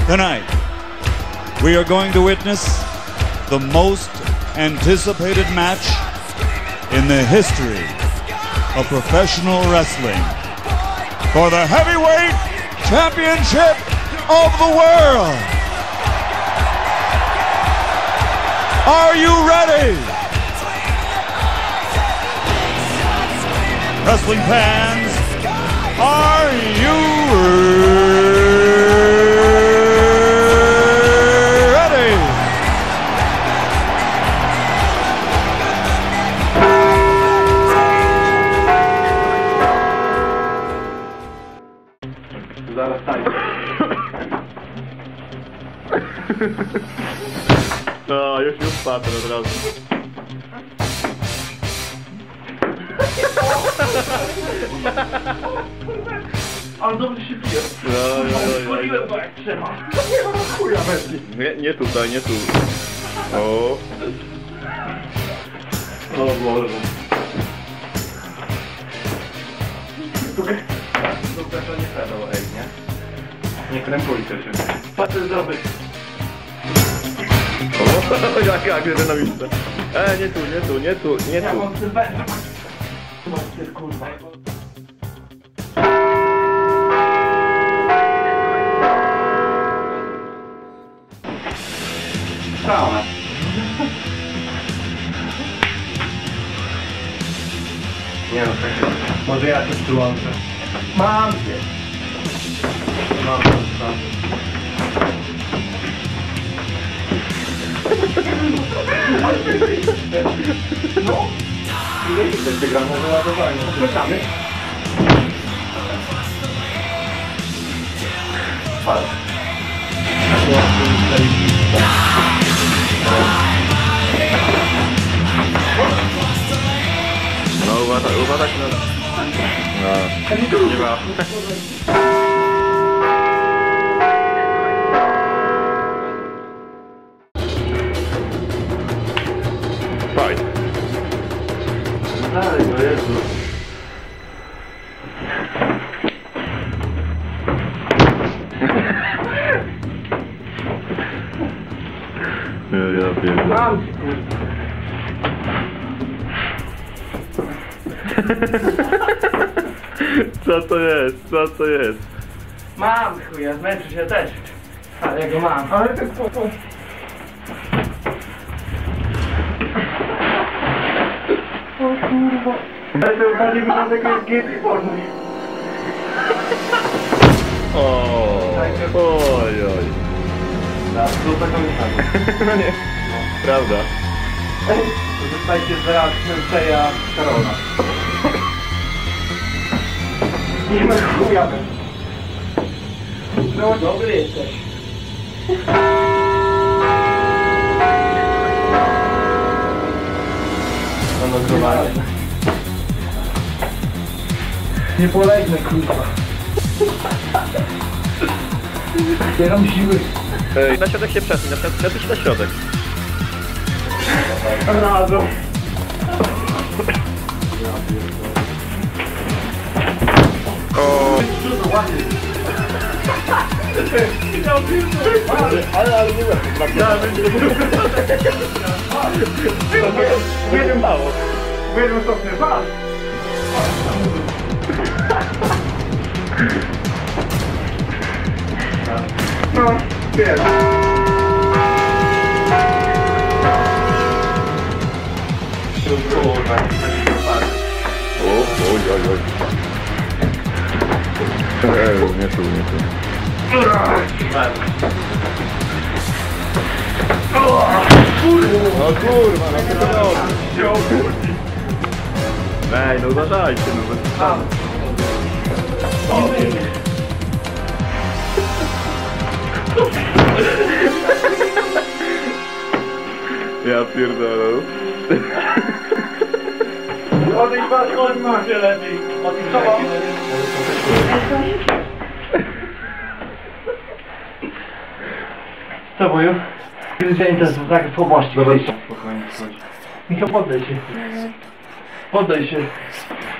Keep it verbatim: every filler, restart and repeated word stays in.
Tonight, we are going to witness the most anticipated match in the history of professional wrestling for the heavyweight championship of the world. Are you ready? Wrestling fans, are you ready? Zaraz tańczę. No, już już patrzę od razu. Ale dobrze się pije. No, no, no, Zwoliłem go jak trzeba. Chuja weszli. nie, nie tutaj, nie tu. O. O Boże. Tutaj to nie pedał, ej, nie? Nie krępujcie się. Patrzę zrobić. O, jak, jak dynamiczne. E, nie tu, nie tu, nie tu, nie Ja tu. mam ten węż. Zobaczcie, kurwa. Całe. Nie no, tak. Może ja coś przyłączę. Mam cię. Mam to, mam. No. Ile jest wygramy do ładowania? Czekamy. Patrz. No, uważaj, uważaj na... No, nie ma. Fight. Dalej, no Jezu. Ja, ja pierdolę. Mam cię, kurwa. Co to jest? Co to jest? Mam chuja, zmęczę się też. Ale ja go mam. Ale to po, po. O kurwa. Ale to bardziej wygląda jak G P porno. Oj, oj. Tak, to taką nie No nie, prawda. Zostajcie zaraz Męczeja Karola. Nie ma chuja. No dobry jesteś. No nagrywanie. Nie polegnę, kurwa. Zbieram siły. Ej, na środek się przesuń, na środek, przesuń się na środek. Razem. O. Ale, ale nie Nie wiem mało. Wiem co ty masz. No, wiem. O, oj, oj, oj. Ej, nie tu, nie tu. No kurwa, no to to ej, no uważajcie, no bez tam. Ja pierdolę. Odejdź was, chodź ma się lepiej. Co mam? Co wuju? Dzień to jest tak słabości. Spokojnie, chodź. Michał, poddaj się. Poddaj się.